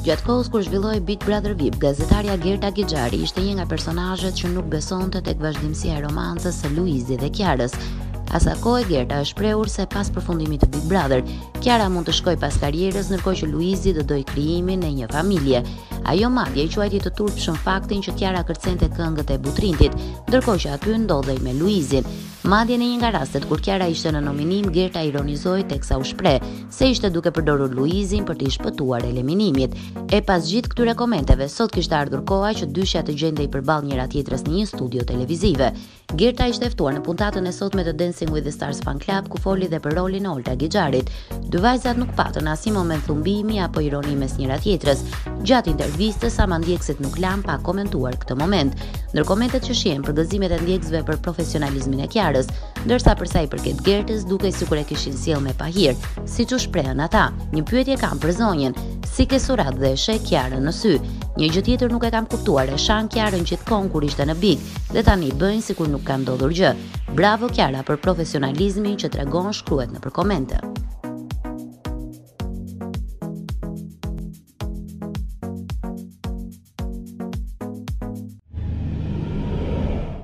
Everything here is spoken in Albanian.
Gjatë kohës kur zhvilloi Big Brother VIP, gazetarja Gerta Gixhari ishte një nga personazhet që nuk besonte tek vazhdimësia e romancës së Luizit dhe Kiarës. Asa kohë Gerta është shprehur se pas përfundimit të Big Brother, Kiara mund të shkojë pas karrierës, ndërkohë që Luizi do doj krijimin e një familje. Ajo madje i quajti të turpshëm faktin që Kiara kërcente këngët e Butrintit, ndërkohë që aty ndodhej me Luizin. Madje në një nga rastet kur Kiara ishte në nominim, Gerta ironizoi teksa u shpreh se ishte duke përdorur Luizin për të shpëtuar eliminimit. E pas gjithë këtyre komenteve, sot kishte ardhur koha që dyshja të gjendej përballë njëra tjetrës në një studio televizive. Gerta ishte ftuar në puntatën e sotme të Dancing with the Stars Fan Club, ku foli dhe për rolin e Olta Gixharit. Dy vajzat nuk patën as një moment thumbimi apo ironi mes njëra tjetrës. Gjatë intervistës, ama ndjekësit nuk lanë pa komentuar këtë moment. Ndër komentet që shihen për gëzimet e ndjekësve për profesionalizmin e Kiarës, ndërsa për sa i përket Gertës, dukej sikur e kishin sjell me pahir, siç u shprehën ata. Një pyetje kam për zonjën, si ke surat dhe e sheh Kiarën në sy. Një gjë tjetër nuk e kam kuptuar, e shan Kiarën gjithkohon kur ishte në Big, dhe tani bëjnë sikur nuk ka ndodhur gjë. Bravo Kiara për profesionalizmin që tregon, shkruhet nëpër komente.